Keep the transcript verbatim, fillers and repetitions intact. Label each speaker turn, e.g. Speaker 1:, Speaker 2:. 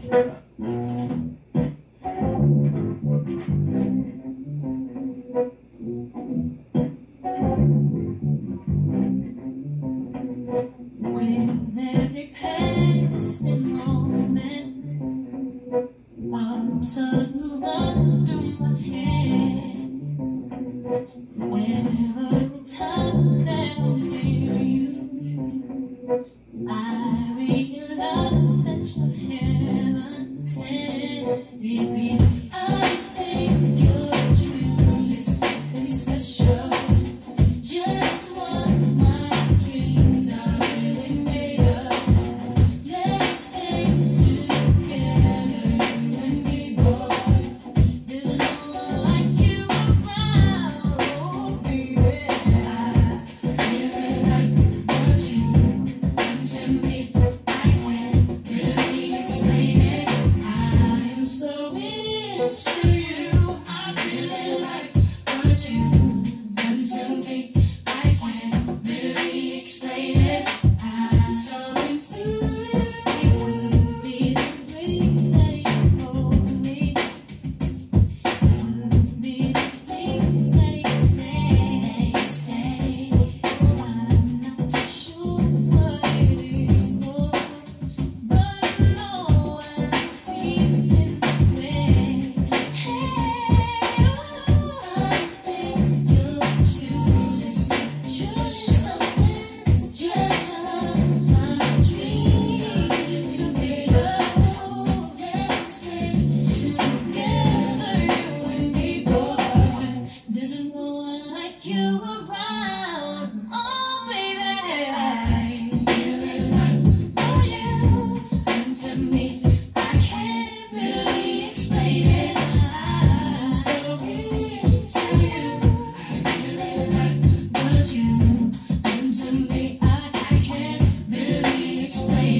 Speaker 1: With every passing moment, I'm suddenly run through my head. Whenever time that I'm near you, I realize that you're heaven sent. Baby, I think you're truly something special. Just what my dreams are really made of. Let's stay together, you and me, boy. There's no one like you around, oh baby. I really like what you done to me. I can't really explain it. I am so into you. I really like what you done to me. I can't really explain it. I'm so into you. It wouldn't be the way that you hold me. It wouldn't be the things that you say, say. Oh, I'm not too sure what it is, Lord, but I know I'm feeling this way. Hey, oh, I think you're truly something, just my dream to be loved. Let's stay together, you and me, boy. There's no one like you around, oh baby. I really like what you done to me. I can't really explain it. I'm so into you. I really like what you done to me. I, I can't really explain